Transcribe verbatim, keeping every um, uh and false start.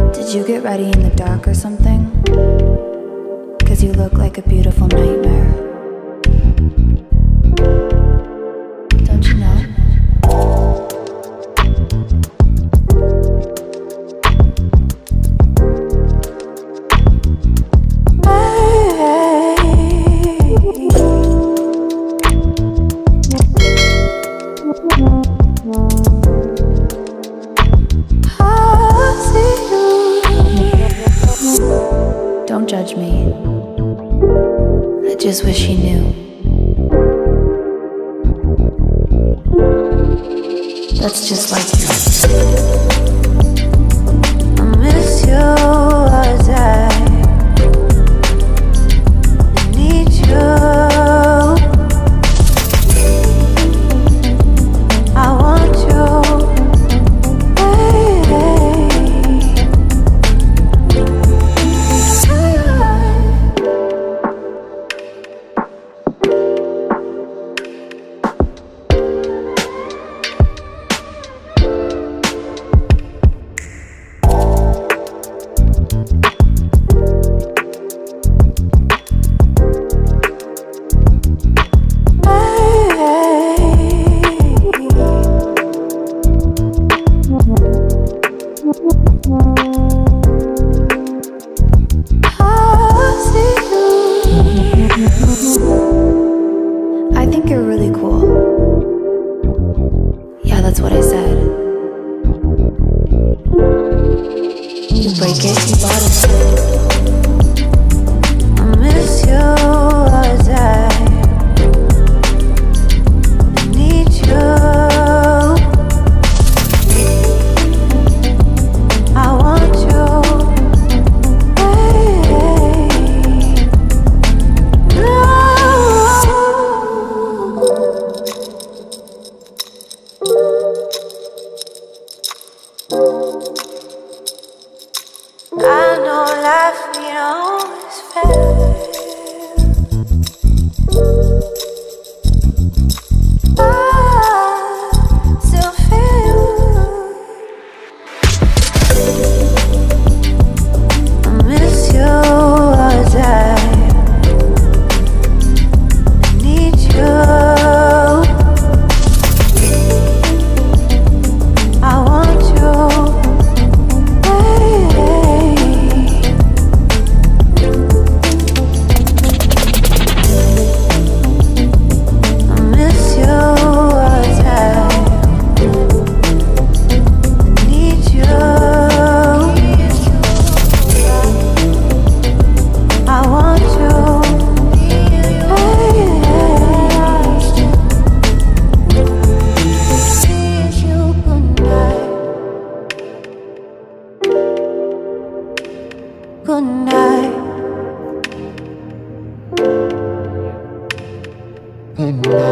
Did you get ready in the dark or something? 'Cause you look like a beautiful nightmare. Don't you know? Don't judge me. I just wish he knew. That's just like you. I miss you all the time. I need you. I want you. I think you're really cool. Yeah, that's what I said. You break it, you bought it. I miss you all the time. I need you. I want you. I know life ain't always fair. I still feel I miss you all the time. I need you. I want you. Good night. Good night.